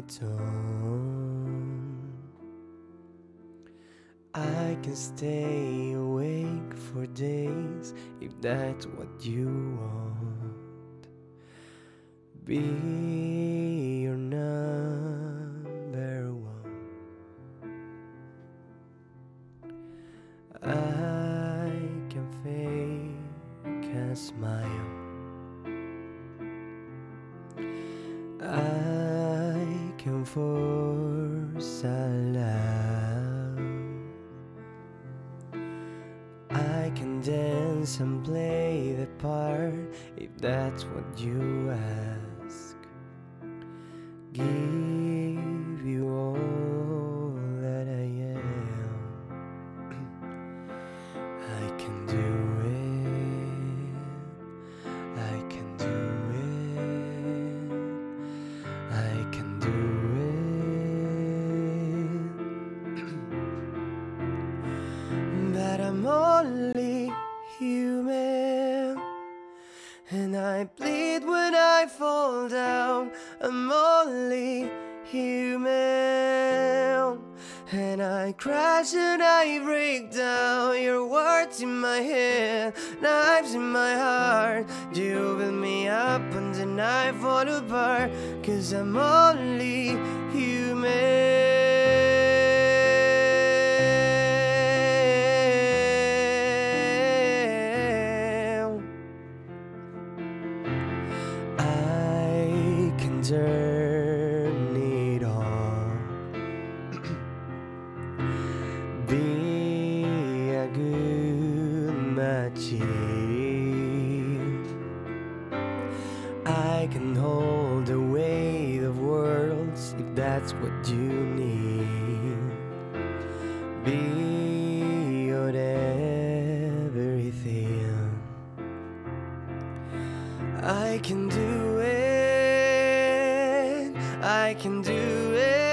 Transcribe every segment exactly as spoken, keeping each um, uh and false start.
dawn. I can stay awake for days if that's what you want. Be your number one. I can fake a smile. I can force a laugh. I can dance and play the part if that's what you ask. Give you all that I am. I can do it. I can do it. I can do it. But I'm only human, and I bleed when I fall down. I'm only human, and I crash and I break down. Your words in my head, knives in my heart. You build me up and then I fall apart. Cause I'm only human. I can turn it on. Be a good machine. I can hold the weight of worlds if that's what you need. Be your everything. I can do it. I can do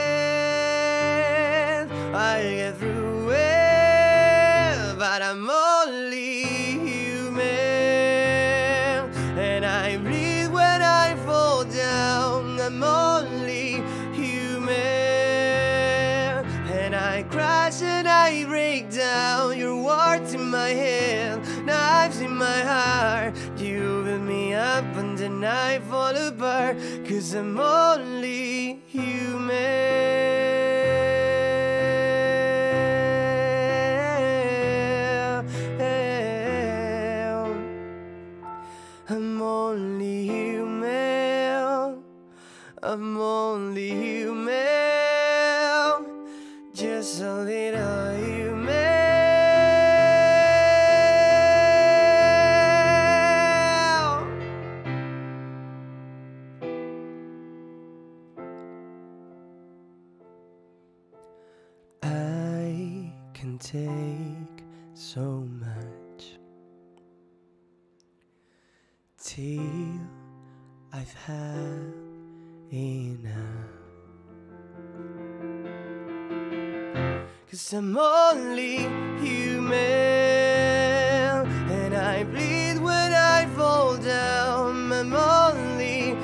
it. I'll get through it. But I'm only human, and I breathe when I fall down. I'm only human, and I crash and I break down. Your words in my head, knives in my heart. You build me up and then I fall apart. Cause I'm only human. I'm only human. I'm only human. Just a little human. I can take so much till I've had enough. Cause I'm only human, and I bleed when I fall down. I'm only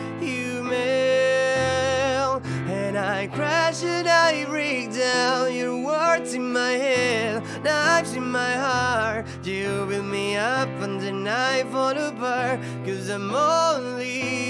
human, and I crash and I break down. Your words in my head, knives in my heart. You build me up and then I fall apart. Cause I'm only